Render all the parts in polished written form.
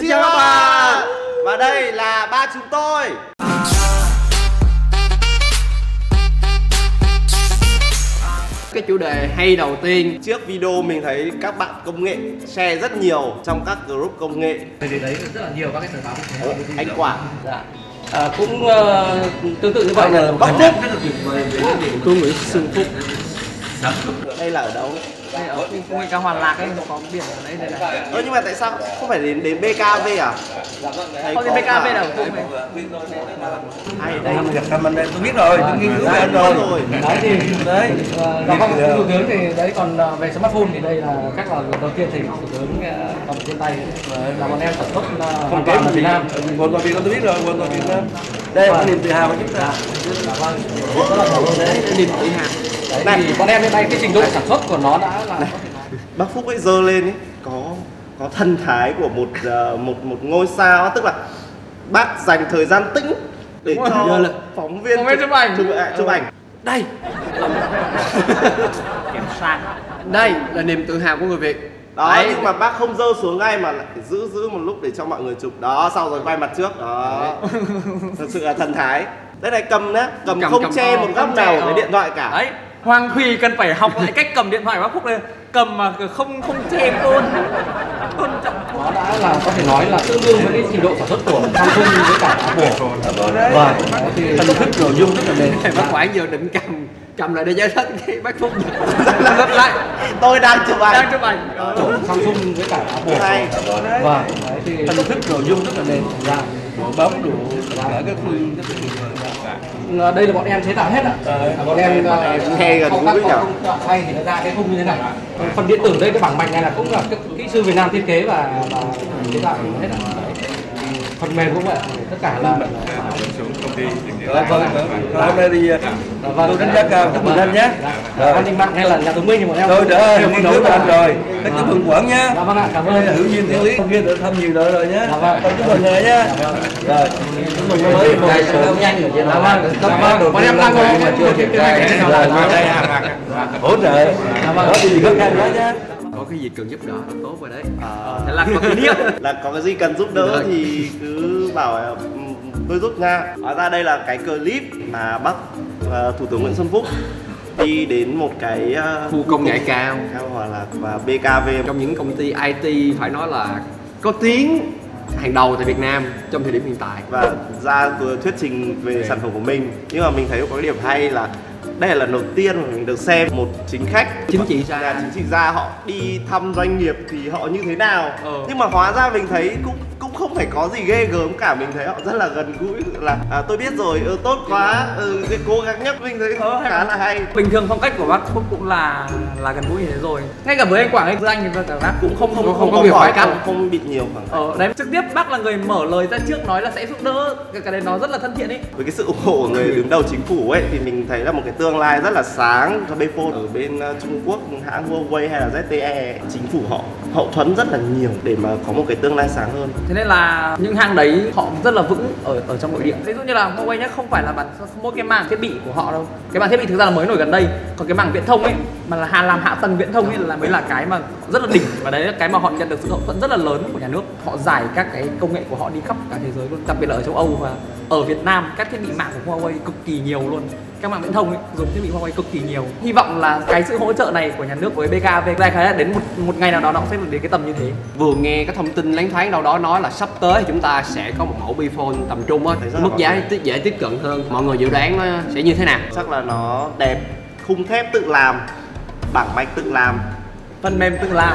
Xin chào các bạn. Và đây là ba chúng tôi. Cái chủ đề hay đầu tiên, trước video mình thấy các bạn công nghệ share rất nhiều trong các group công nghệ. thì đấy rất là nhiều các cái tờ báo. Anh Quảng. Dạ. Cũng tương tự như vậy là Bắc Phúc. tôi Nguyễn Xuân Phúc. Đây là ở đâu? Đây ở công nghệ cao Hoàn Lạc ấy, có biển ở đấy này. Nhưng mà tại sao không phải đến BKV à? Không đến BKV đâu. Hay đây. Gặp thăm anh đây, tôi biết rồi, tôi nghiên cứu về anh rồi. Đấy thì đấy. và không thủ tướng thì đấy, còn về smartphone thì đây là cách là đầu tiên thì thủ tướng cầm trên tay là bọn em sản xuất hoàn toàn là Việt Nam. Hoàn toàn Việt Nam tôi biết rồi, hoàn toàn Việt Nam. Đây là niềm tự hào của chúng ta. Vâng, rất là cảm ơn đấy, niềm tự hào. Đấy, thì bọn em hiện nay cái trình độ sản xuất của nó đã là Bác Phúc ấy giơ lên ấy có thần thái của một ngôi sao, tức là bác dành thời gian tĩnh để cho phóng viên chụp ảnh. đây kèm sang, đây là niềm tự hào của người Việt Đó, đấy. Nhưng mà bác không giơ xuống ngay mà lại giữ một lúc để cho mọi người chụp. Đó, sau rồi quay mặt trước. Đó. Thật sự là thần thái. Đây này, cầm nhá, cầm không che một góc nào cái điện thoại cả. Đấy, Hoàng Thùy cần phải học lại cách cầm điện thoại của bác Phúc này, cầm mà không che tôn trọng. Nó đã là có thể nói là tương đương với cái trình độ sản xuất của Samsung với cả Apple. Vâng, thần thức nội dung rất là nền. Bác Quảng giờ định cầm lại để giải thích cái bác Phúc gấp lại. Tôi đang chụp ảnh. Samsung với cả Apple. Hay. Vâng, thì thần thức nội dung rất là nền. Dạ. Bấm đủ cả các phương rất là tuyệt vời. Đây là bọn em chế tạo hết ạ. Bọn em nghe gần gũi nhỉ. Hay thì nó ra cái khung như thế này. Phần điện tử đây, cái bảng mạch này là cũng là kỹ sư Việt Nam thiết kế và chế tạo hết ạ. Phần mềm cũng vậy, tất cả là hôm nay thì tôi đánh giá cao các bạn anh nhé. An ninh mạng hay là nhà thông minh thì bọn em Tôi đã nghiên cứu về anh rồi. Các chú Phương Quảng nhé. Dạ vâng ạ, cảm ơn. Hữu duyên thiên lý không kia đã thăm nhiều đời rồi nhé. Dạ vâng. Chúc mừng rồi nhé. Rồi. Chúc mừng mới một ngày sớm nhanh rồi. Dạ vâng. Bọn em đang ngồi hỗ trợ. Có gì khó khăn đó nhé. Có cái gì cần giúp đỡ là tốt rồi đấy. Thế là có kỷ niệm. Là có cái gì cần giúp đỡ thì cứ bảo tôi giúp nha. Hóa ra đây là cái clip mà bác Thủ tướng Nguyễn Xuân Phúc đi đến một cái khu công nghệ cao Hòa Lạc và BKV, trong những công ty IT phải nói là có tiếng hàng đầu tại Việt Nam trong thời điểm hiện tại, và ra thuyết trình về sản phẩm của mình. Nhưng mà mình thấy có cái điểm hay là đây là lần đầu tiên mà mình được xem một chính khách, chính trị gia họ đi thăm doanh nghiệp thì họ như thế nào. Nhưng mà hóa ra mình thấy cũng không phải có gì ghê gớm cả, mình thấy họ rất là gần gũi, là tôi biết rồi, tốt quá, cố gắng nhắc, mình thấy khá là hay. Bình thường phong cách của bác Phúc cũng là gần gũi như thế rồi. Ngay cả với anh Quảng, anh anh thì bác cũng không có việc phải căng, không bị nhiều khoảng đấy, trực tiếp bác là người mở lời ra trước, nói là sẽ giúp đỡ, cái đấy nó rất là thân thiện ấy. Với cái sự ủng hộ của người đứng đầu chính phủ ấy thì mình thấy là một cái tương lai rất là sáng cho Bphone. Ở bên Trung Quốc, hãng Huawei hay là ZTE, chính phủ họ hậu thuẫn rất là nhiều để mà có một cái tương lai sáng hơn. Thế nên là những hãng đấy họ rất là vững ở trong nội địa. Ví dụ như là Huawei nhá, không phải là mỗi cái mảng thiết bị của họ đâu. Cái mảng thiết bị thực ra là mới nổi gần đây. Còn cái mảng viễn thông ấy, mà là làm hạ tầng viễn thông ấy là mới là cái mà rất là đỉnh, và đấy là cái mà họ nhận được sự hậu thuẫn rất là lớn của nhà nước. Họ giải các cái công nghệ của họ đi khắp cả thế giới luôn, đặc biệt là ở châu Âu và ở Việt Nam. Các thiết bị mạng của Huawei cực kỳ nhiều luôn. Các mạng viễn thông ấy dùng thiết bị Huawei cực kỳ nhiều. Hy vọng là cái sự hỗ trợ này của nhà nước với BKV đại khái là đến một ngày nào đó nó sẽ đến cái tầm như thế. Vừa nghe cái thông tin loáng thoáng đâu đó nói là sắp tới chúng ta sẽ có một mẫu Bphone tầm trung á, mức giá dễ tiếp cận hơn. Mọi người dự đoán nó sẽ như thế nào? Chắc là nó đẹp, khung thép tự làm, bảng mạch tự làm, phần mềm tự làm,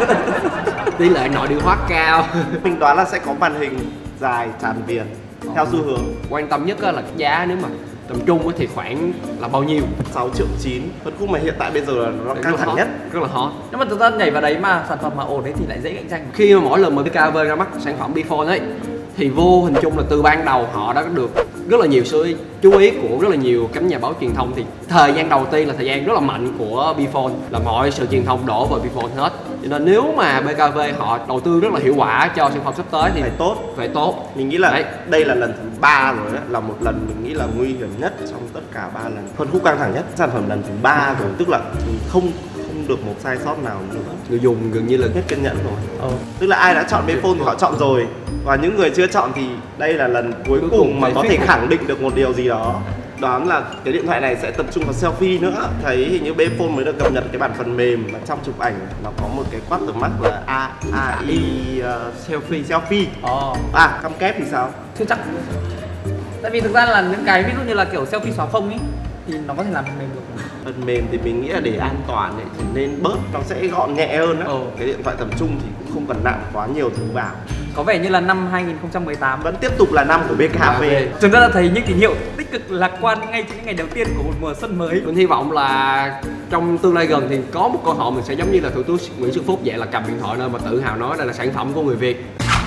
tỷ lệ nội địa hóa cao. Mình đoán là sẽ có màn hình dài tràn viền theo xu hướng. Quan tâm nhất là cái giá, nếu mà tầm trung thì khoảng là bao nhiêu? 6,9 triệu. Phân khúc mà hiện tại bây giờ là nó căng thẳng nhất, rất là hot. Nếu mà chúng ta nhảy vào đấy mà sản phẩm mà ổn đấy thì lại dễ cạnh tranh. Khi mà mỗi lần mà BKV ra mắt sản phẩm Bphone ấy thì vô hình chung là từ ban đầu họ đã được rất là nhiều sự chú ý của rất là nhiều cánh nhà báo truyền thông. Thì thời gian đầu tiên là thời gian rất là mạnh của Bphone, là mọi sự truyền thông đổ vào Bphone hết. Cho nên nếu mà BKV họ đầu tư rất là hiệu quả cho sản phẩm sắp tới thì phải tốt. Mình nghĩ là đây là lần thứ 3 rồi đấy, là một lần mình nghĩ là nguy hiểm nhất trong tất cả 3 lần. Phân khúc căng thẳng nhất, sản phẩm lần thứ 3 rồi, tức là mình không không được một sai sót nào nữa. Người dùng gần như là hết kiên nhẫn rồi. Tức là ai đã chọn Bphone thì họ chọn rồi, và những người chưa chọn thì đây là lần cuối cùng mà có thể khẳng định được một điều gì đó. Đoán là cái điện thoại này sẽ tập trung vào selfie nữa. Thấy hình như Bphone mới được cập nhật cái bản phần mềm mà trong chụp ảnh nó có một cái watermark là AI selfie. Cam kép thì sao? Chưa chắc. Tại vì thực ra là những cái ví dụ như là kiểu selfie xóa phông ấy thì nó có thể làm phần mềm được. Phần mềm thì mình nghĩ là để an toàn ấy, thì nên bớt, nó sẽ gọn nhẹ hơn á. Cái điện thoại tầm trung thì cũng không cần nặng quá nhiều thứ vào. Có vẻ như là năm 2018 vẫn tiếp tục là năm của BKV. Chúng ta đã thấy những tín hiệu tích cực lạc quan ngay trong những ngày đầu tiên của một mùa xuân mới. Mình hy vọng là trong tương lai gần thì có một cơ hội mình sẽ giống như là Thủ tướng Nguyễn Xuân Phúc vậy, là cầm điện thoại nơi mà tự hào nói đây là sản phẩm của người Việt.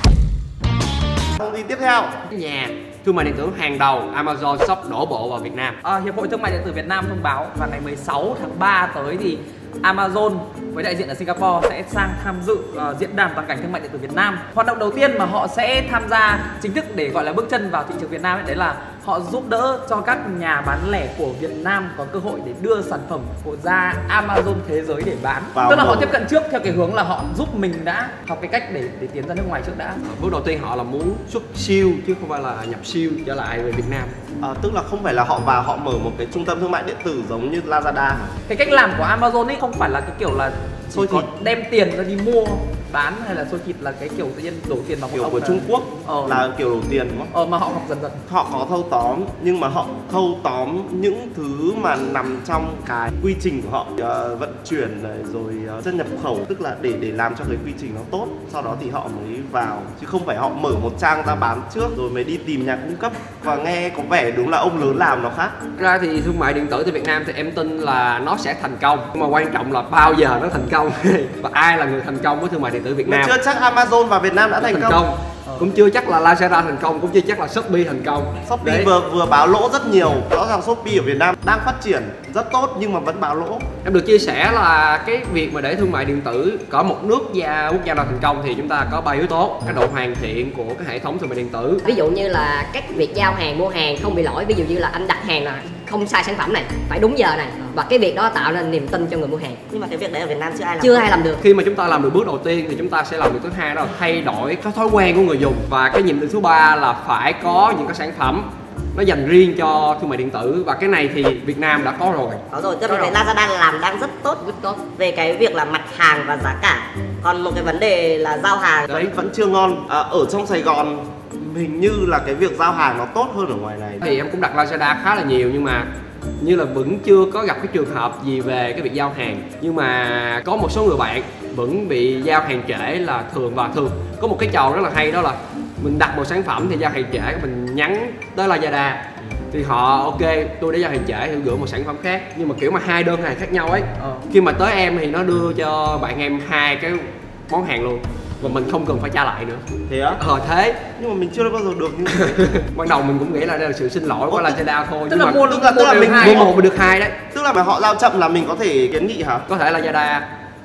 Thông tin tiếp theo, nhà thương mại điện tử hàng đầu Amazon Shop đổ bộ vào Việt Nam. Hiệp hội Thương mại điện tử Việt Nam thông báo vào ngày 16 tháng 3 tới thì Amazon với đại diện ở Singapore sẽ sang tham dự diễn đàn toàn cảnh thương mại điện tử Việt Nam. Hoạt động đầu tiên mà họ sẽ tham gia chính thức để gọi là bước chân vào thị trường Việt Nam ấy, đấy là họ giúp đỡ cho các nhà bán lẻ của Việt Nam có cơ hội để đưa sản phẩm của ra Amazon thế giới để bán. Tức là họ tiếp cận trước theo cái hướng là họ giúp mình đã học cái cách để tiến ra nước ngoài trước đã. Bước đầu tiên họ là muốn xuất siêu chứ không phải là nhập siêu trở lại về Việt Nam. Tức là không phải là họ vào họ mở một cái trung tâm thương mại điện tử giống như Lazada. Cái cách làm của Amazon ấy không phải là cái kiểu là chỉ có đem tiền ra đi mua bán, hay là xôi thịt là cái kiểu tự nhiên đổ tiền vào một kiểu của Trung Quốc là kiểu đổ tiền đúng không? Mà họ học dần dần. Họ có thâu tóm, nhưng mà họ thâu tóm những thứ mà nằm trong cái quy trình của họ, vận chuyển này, rồi xuất nhập khẩu, tức là để làm cho cái quy trình nó tốt, sau đó thì họ mới vào, chứ không phải họ mở một trang ra bán trước rồi mới đi tìm nhà cung cấp. Và nghe có vẻ đúng là ông lớn làm nó khác. Ra thì thương mại điện tử tại Việt Nam thì em tin là nó sẽ thành công, nhưng mà quan trọng là bao giờ nó thành công và ai là người thành công với thương mại điện tử Việt Nam. Chưa chắc Amazon và Việt Nam đã thành công. Cũng chưa chắc là Lazada thành công, cũng chưa chắc là Shopee thành công. Shopee vừa báo lỗ rất nhiều. Rõ ràng Shopee ở Việt Nam đang phát triển rất tốt nhưng mà vẫn báo lỗ. Em được chia sẻ là cái việc mà để thương mại điện tử có một quốc gia nào thành công thì chúng ta có 3 yếu tố. Cái độ hoàn thiện của cái hệ thống thương mại điện tử, ví dụ như là các việc giao hàng, mua hàng không bị lỗi, ví dụ như là anh đặt hàng là không sai sản phẩm này, phải đúng giờ này, và cái việc đó tạo nên niềm tin cho người mua hàng. Nhưng mà cái việc đấy ở Việt Nam chưa ai làm được. Khi mà chúng ta làm được bước đầu tiên thì chúng ta sẽ làm được thứ hai, đó là thay đổi cái thói quen của người dùng, và cái nhiệm vụ thứ ba là phải có những cái sản phẩm nó dành riêng cho thương mại điện tử, và cái này thì Việt Nam đã có rồi. Có rồi, tức là cái Lazada làm đang rất tốt về cái việc là mặt hàng và giá cả. Còn một cái vấn đề là giao hàng đấy vẫn chưa ngon. Ở trong Sài Gòn hình như là cái việc giao hàng nó tốt hơn ở ngoài này. Thì em cũng đặt Lazada khá là nhiều, nhưng mà như là vẫn chưa có gặp cái trường hợp gì về cái việc giao hàng. Nhưng mà có một số người bạn vẫn bị giao hàng trễ là thường có một cái trò rất là hay, đó là mình đặt một sản phẩm thì giao hàng trễ, mình nhắn tới Lazada thì họ ok tôi đã giao hàng trễ thì gửi một sản phẩm khác, nhưng mà kiểu mà hai đơn hàng khác nhau ấy. Khi mà tới em thì nó đưa cho bạn em hai cái món hàng luôn và mình không cần phải trả lại nữa. Thế á? Thế nhưng mà mình chưa bao giờ được như thế. Ban đầu mình cũng nghĩ là đây là sự xin lỗi của Lazada thôi, tức nhưng là mà tức là mình mua một được hai đấy. Tức là họ giao chậm là mình có thể kiến nghị hả? Có thể là Lazada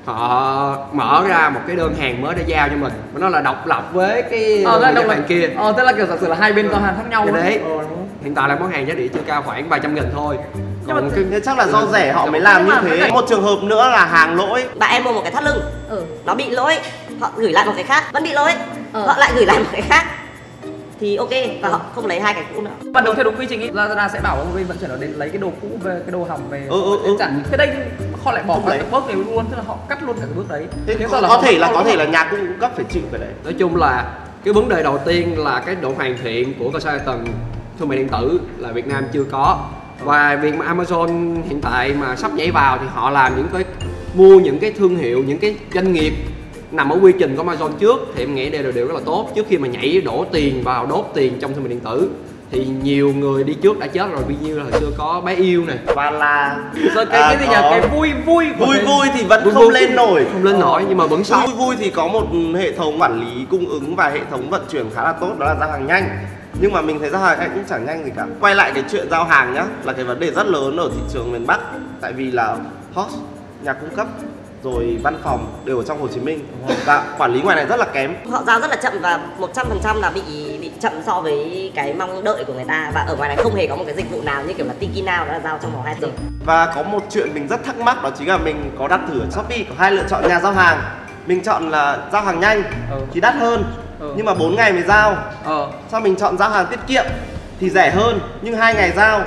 họ mở ra một cái đơn hàng mới để giao cho mình, và nó là độc lập với cái đơn hàng kia. Tức là kiểu giả sử là hai bên giao hàng khác nhau đấy. Hiện tại là món hàng giá trị chưa cao, khoảng vài trăm nghìn thôi. Còn nhưng chắc là do rẻ họ mới làm như thế. Một trường hợp nữa là hàng lỗi. Bạn em mua một cái thắt lưng, nó bị lỗi, họ gửi lại một cái khác vẫn bị lỗi, họ lại gửi lại một cái khác thì ok, và họ không lấy hai cái cũ nữa. Ban đầu theo đúng quy trình ấy, Lazada sẽ bảo ông bên vận chuyển nó đến lấy cái đồ cũ về, cái đồ hỏng về. Thế đây họ lại bỏ qua cái bước đấy luôn, tức là họ cắt luôn cả cái bước đấy. Thế có thể là nhà cung cấp phải chịu cái đấy. Nói chung là cái vấn đề đầu tiên là cái độ hoàn thiện của cơ sở hạ tầng thương mại điện tử là Việt Nam chưa có. Và việc mà Amazon hiện tại mà sắp nhảy vào thì họ làm mua những cái thương hiệu, những cái doanh nghiệp nằm ở quy trình của Amazon trước, thì em nghĩ đây là điều rất là tốt. Trước khi mà nhảy đổ tiền vào đốt tiền trong thương mại điện tử thì nhiều người đi trước đã chết rồi, ví như là hồi xưa có bé yêu này, và là rồi cái gì nhỉ, cái vui thì vẫn không lên nổi, nhưng mà vẫn sống. Vui thì có một hệ thống quản lý cung ứng và hệ thống vận chuyển khá là tốt, đó là giao hàng nhanh. Nhưng mà mình thấy giao hàng cũng chẳng nhanh gì cả. Quay lại cái chuyện giao hàng nhá, là cái vấn đề rất lớn ở thị trường miền Bắc. Tại vì là host, nhà cung cấp rồi văn phòng đều ở trong Hồ Chí Minh và quản lý ngoài này rất là kém. Họ giao rất là chậm và 100% là bị chậm so với cái mong đợi của người ta, và ở ngoài này không hề có một cái dịch vụ nào như kiểu là Tiki Now đó là giao trong vòng 2 giờ. Và có một chuyện mình rất thắc mắc đó chính là mình có đặt thử ở Shopee, có 2 lựa chọn nhà giao hàng. Mình chọn là giao hàng nhanh thì đắt hơn nhưng mà 4 ngày mới giao. Sau mình chọn giao hàng tiết kiệm thì rẻ hơn nhưng 2 ngày giao.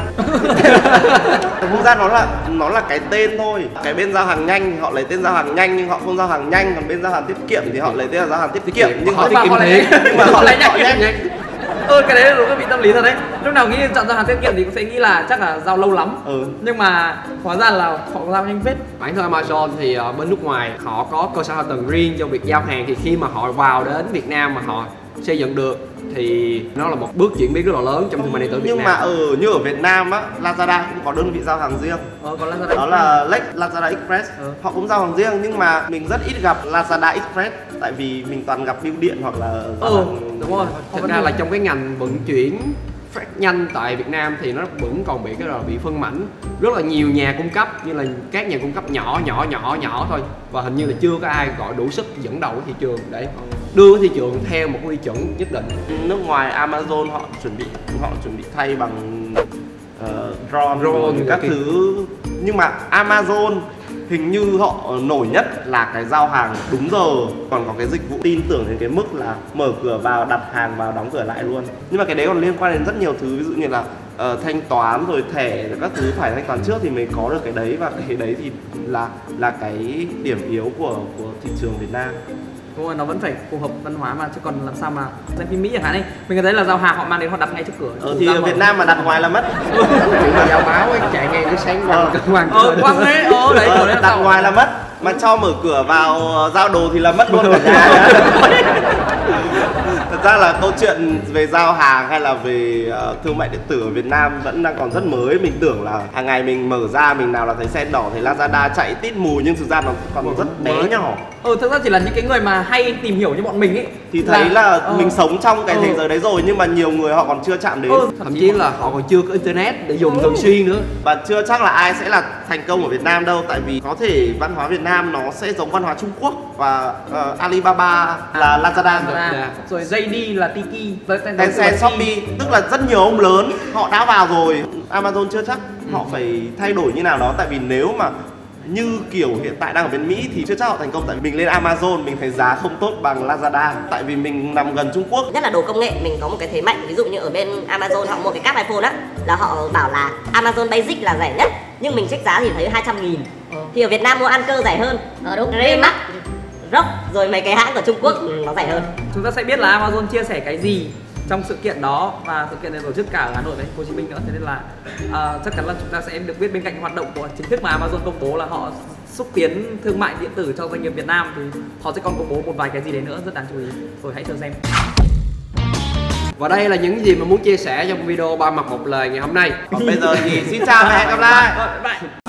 Thực ra nó là cái tên thôi. Cái bên giao hàng nhanh thì họ lấy tên giao hàng nhanh nhưng họ không giao hàng nhanh, còn bên giao hàng tiết kiệm thì họ lấy tên là giao hàng tiết kiệm nhưng họ lấy nhanh. Cái đấy đúng là bị tâm lý thật đấy. Lúc nào nghĩ chọn giao hàng tiết kiệm thì cũng sẽ nghĩ là chắc là giao lâu lắm. Nhưng mà hóa ra là họ giao nhanh phết. Bản thân Amazon thì bên nước ngoài họ có cơ sở hạ tầng riêng cho việc giao hàng, thì khi mà họ vào đến Việt Nam mà họ xây dựng được thì nó là một bước chuyển biến rất là lớn trong thương mại điện tử Việt Nam. Nhưng mà như ở Việt Nam á, Lazada cũng có đơn vị giao hàng riêng. Đó là Lazada Express. Họ cũng giao hàng riêng nhưng mà mình rất ít gặp Lazada Express tại vì mình toàn gặp bưu điện hoặc là đúng rồi. Thật ra là trong cái ngành vận chuyển phát nhanh tại Việt Nam thì nó vẫn còn bị cái là bị phân mảnh, rất là nhiều nhà cung cấp, như là các nhà cung cấp nhỏ thôi, và hình như là chưa có ai gọi đủ sức dẫn đầu thị trường để đưa thị trường theo một quy chuẩn nhất định. Nước ngoài Amazon họ chuẩn bị thay bằng drone các thứ, nhưng mà Amazon hình như họ nổi nhất là cái giao hàng đúng giờ, còn có cái dịch vụ tin tưởng đến cái mức là mở cửa vào, đặt hàng vào, đóng cửa lại luôn. Nhưng mà cái đấy còn liên quan đến rất nhiều thứ, ví dụ như là thanh toán rồi thẻ rồi các thứ phải thanh toán trước thì mới có được cái đấy, và cái đấy thì là cái điểm yếu của thị trường Việt Nam. Đúng rồi, nó vẫn phải phù hợp văn hóa mà, chứ còn làm sao mà xem phim Mỹ chẳng hạn ấy, mình thấy là giao hàng họ mang đến họ đặt ngay trước cửa. Thì ở Việt Nam mà đặt ngoài là mất. Giao báo ấy, chạy ngay cái sáng quăng quăng đấy, đấy đặt ngoài là mất, mà cho mở cửa vào giao đồ thì là mất luôn cả nhà. Thật ra là câu chuyện về giao hàng hay là về thương mại điện tử ở Việt Nam vẫn đang còn rất mới. Mình tưởng là hàng ngày mình mở ra mình nào là thấy sen đỏ, thấy Lazada chạy tít mù, nhưng thực ra nó còn rất bé nhỏ. Thực ra chỉ là những cái người mà hay tìm hiểu như bọn mình ấy thì thấy là mình sống trong cái thế giới đấy rồi, nhưng mà nhiều người họ còn chưa chạm đến. Thậm chí là họ còn chưa có internet để dùng thường xuyên nữa. Và chưa chắc là ai sẽ là thành công ở Việt Nam đâu, tại vì có thể văn hóa Việt Nam nó sẽ giống văn hóa Trung Quốc và Alibaba là Lazada rồi JD là Tiki, Tencent, Shopee, tức là rất nhiều ông lớn họ đã vào rồi. Amazon chưa chắc, họ phải thay đổi như nào đó, tại vì nếu mà như kiểu hiện tại đang ở bên Mỹ thì chưa chắc họ thành công. Tại vì mình lên Amazon mình thấy giá không tốt bằng Lazada, tại vì mình nằm gần Trung Quốc. Nhất là đồ công nghệ mình có một cái thế mạnh, ví dụ như ở bên Amazon họ mua cái cáp iPhone á là họ bảo là Amazon Basic là rẻ nhất, nhưng mình check giá thì thấy 200.000. Thì ở Việt Nam mua Anker rẻ hơn, đúng, Remax, Rock rồi mấy cái hãng của Trung Quốc nó rẻ hơn. Chúng ta sẽ biết là Amazon chia sẻ cái gì trong sự kiện đó, và sự kiện này tổ chức cả ở Hà Nội và Hồ Chí Minh nữa, thế nên là chắc chắn là chúng ta sẽ được biết bên cạnh hoạt động của chính thức mà Amazon công bố là họ xúc tiến thương mại điện tử cho doanh nghiệp Việt Nam, thì họ sẽ còn công bố một vài cái gì đấy nữa rất đáng chú ý, rồi hãy chờ xem. Và đây là những gì mà muốn chia sẻ trong video ba mặt một lời ngày hôm nay. Còn bây giờ thì xin chào và hẹn gặp lại.